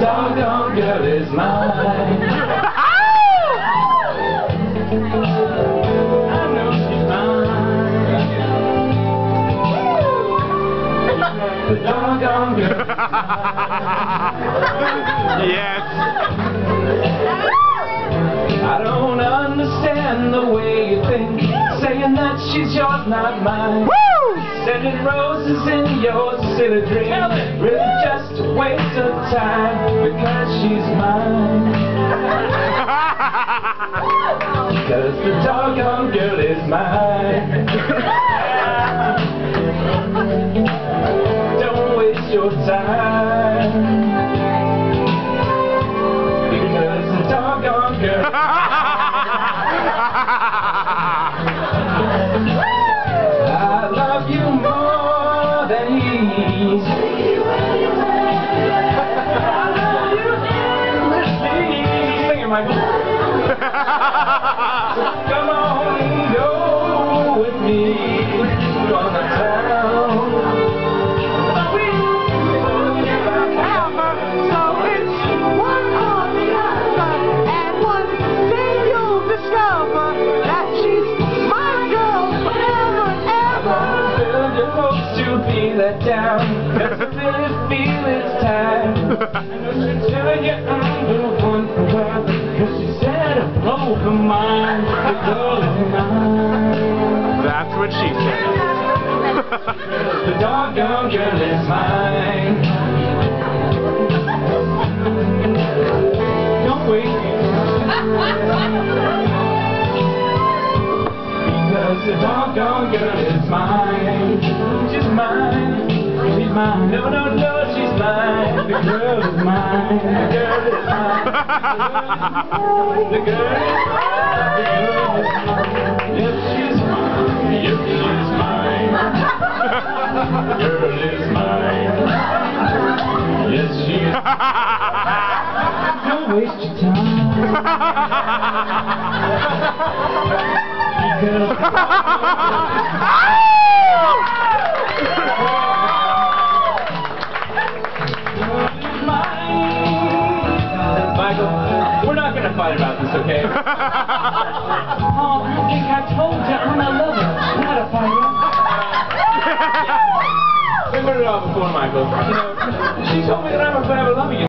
doggone girl is mine. I know she's mine. The doggone girl is mine. Yes. I don't understand the way you think, saying that she's yours, not mine. Sending roses in your silly dream, really just a waste of time, because she's mine. Because the doggone girl is mine. Don't waste your time, because the doggone girl is mine. I love you more than these. I love you endlessly. Sing it, Michael. Come on, go with me. From the town. So it's one or the other, and one day you'll discover that she's my girl forever and ever. You're supposed to be let down. Cause I really feel it's time. I should tell you I'm the one for her, cause she said a broken mind. The girl is mine. That's what she said. The doggone girl is mine. Don't wait. Because the doggone girl is mine. She's mine. She's mine. No, no, no, she's mine. The girl is mine. The girl is mine. The girl is mine. The girl is mine. Yes, she's mine. Yes, she's mine. The girl is mine. Yes, she is. Don't waste your time. Because Michael, we're not gonna fight about this, okay? Oh, I think I told you I'm a lover, not a fighter. We put it off before, Michael. You know, she told me that I'm a forever lover.